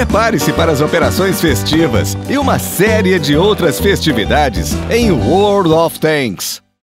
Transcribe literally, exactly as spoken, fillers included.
Prepare-se para as operações festivas e uma série de outras festividades em World of Tanks.